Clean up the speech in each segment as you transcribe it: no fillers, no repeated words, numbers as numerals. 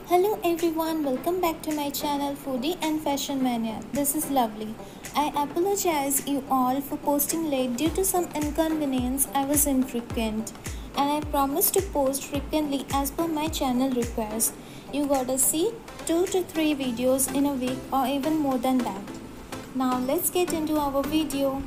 Hello everyone, welcome back to my channel Foodie and Fashion Mania. This is Lovely. I apologize you all for posting late due to some inconvenience. I was infrequent and I promise to post frequently as per my channel request. You gotta see 2 to 3 videos in a week or even more than that. Now let's get into our video.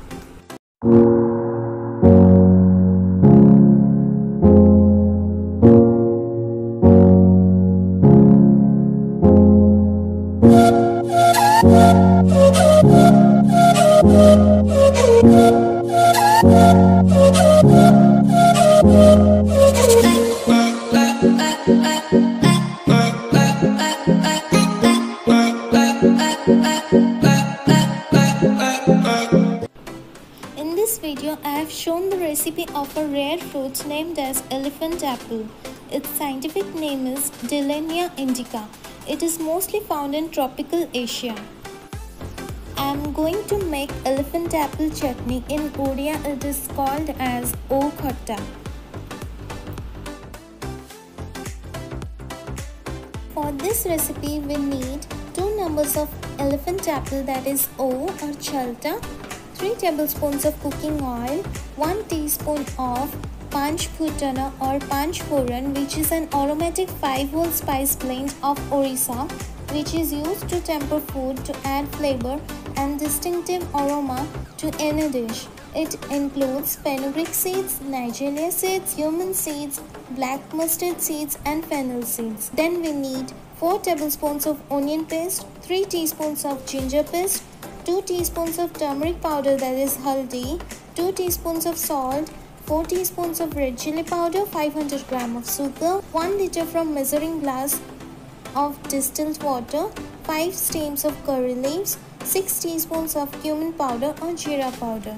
In this video, I have shown the recipe of a rare fruit named as elephant apple. Its scientific name is Dillenia indica. It is mostly found in tropical Asia. I am going to make elephant apple chutney. In Odia it is called as O Khatta. For this recipe we need 2 numbers of elephant apple, that is O or Chalta, 3 tablespoons of cooking oil, 1 teaspoon of Panch or Panch Phoron, which is an aromatic 5-whole spice blend of Orissa, which is used to temper food to add flavor and distinctive aroma to any dish. It includes fenugreek seeds, Nigella seeds, Cumin seeds, black mustard seeds and fennel seeds. Then we need 4 tablespoons of onion paste, 3 teaspoons of ginger paste, 2 teaspoons of turmeric powder, that is Haldi, 2 teaspoons of salt, 4 teaspoons of red chilli powder, 500 gram of sugar, 1 liter from measuring glass of distilled water, 5 stems of curry leaves, 6 teaspoons of cumin powder or jeera powder.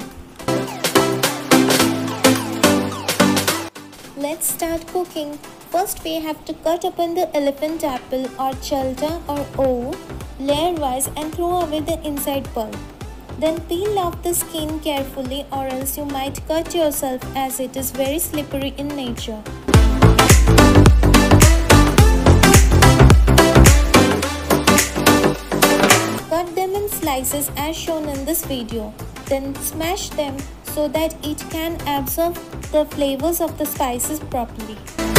Let's start cooking. First we have to cut open the elephant apple or chalta or O layer wise and throw away the inside pulp. Then peel off the skin carefully or else you might cut yourself as it is very slippery in nature. Cut them in slices as shown in this video. Then smash them so that it can absorb the flavors of the spices properly.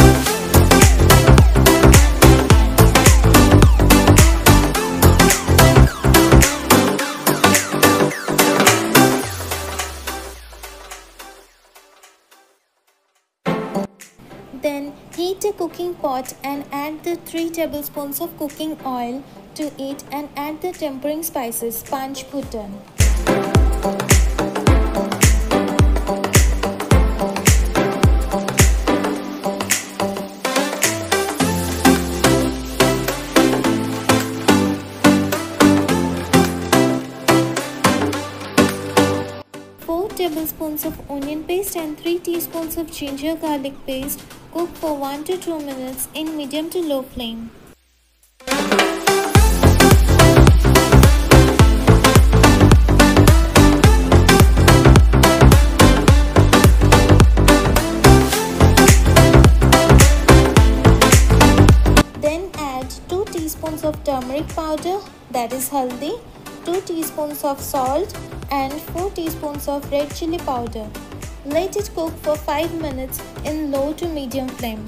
Then heat a cooking pot and add the 3 tablespoons of cooking oil to it and add the tempering spices Panch phutan. Tablespoons of onion paste and 3 teaspoons of ginger garlic paste. Cook for 1 to 2 minutes in medium to low flame. Then add 2 teaspoons of turmeric powder, that is Haldi, 2 teaspoons of salt and 4 teaspoons of red chilli powder. Let it cook for 5 minutes in low to medium flame.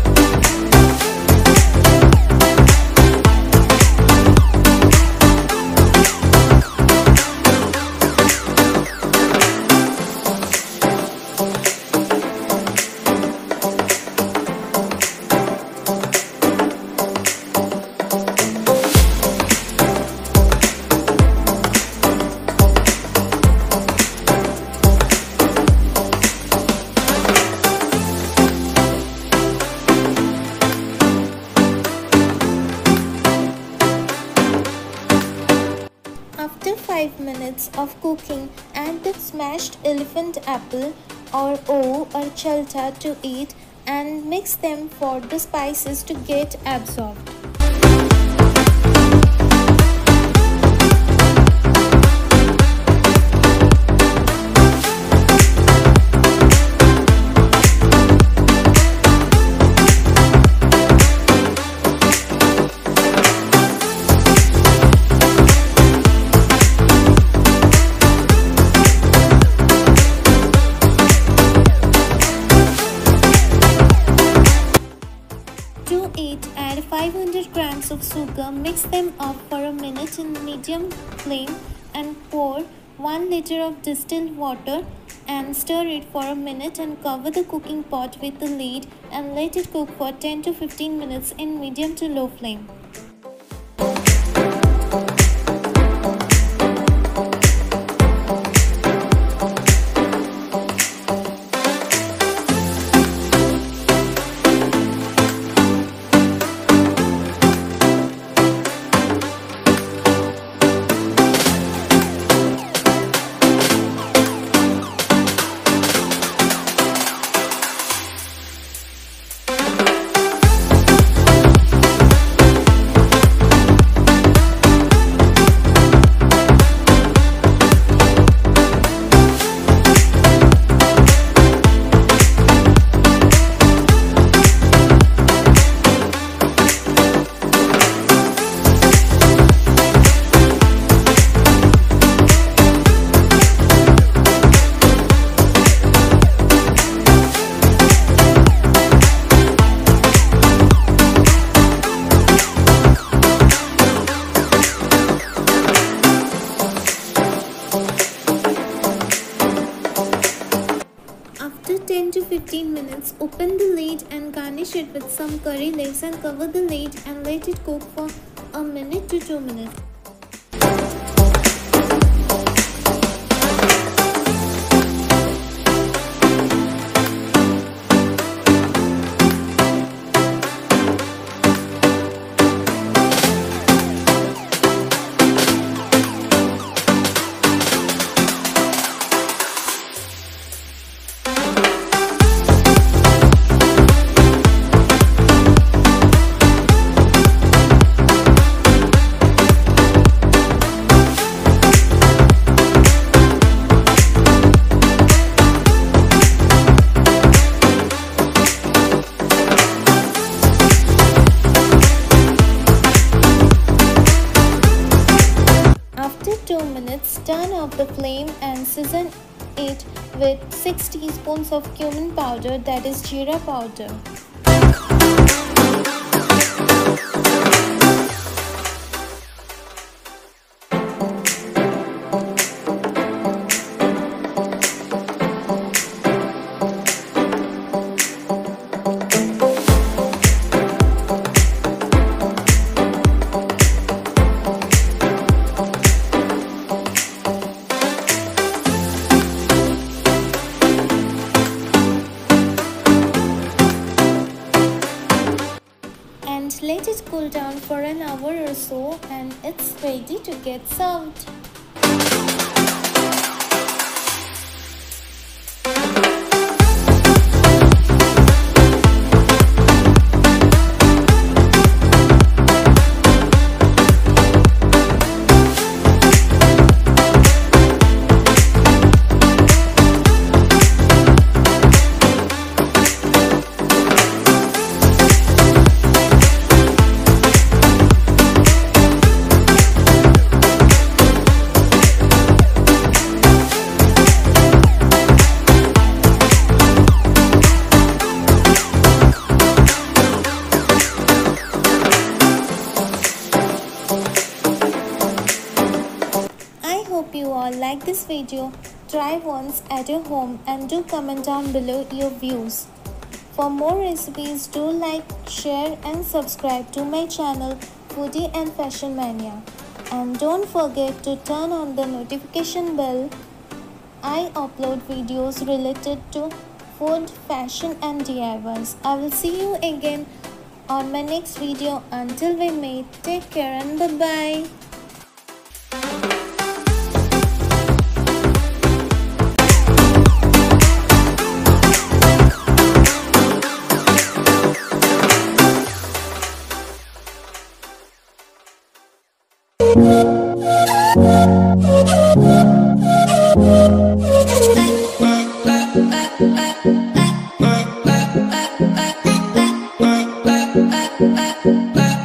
After 5 minutes of cooking, add the smashed elephant apple or O or chalta to it and mix them for the spices to get absorbed. To it, add 500 grams of sugar, mix them up for a minute in medium flame and pour 1 liter of distilled water and stir it for a minute and cover the cooking pot with the lid and let it cook for 10 to 15 minutes in medium to low flame. After 10 to 15 minutes, open the lid and garnish it with some curry leaves and cover the lid and let it cook for a minute to 2 minutes. After 2 minutes, turn off the flame and season it with 6 teaspoons of cumin powder, that is jeera powder. Let it cool down for an hour or so and it's ready to get served. Hope you all like this video. Try once at your home and do comment down below your views. For more recipes, do like, share and subscribe to my channel Foodie and Fashion Mania. And don't forget to turn on the notification bell. I upload videos related to food, fashion and DIYs. I will see you again on my next video. Until we meet, take care and bye-bye. Bye.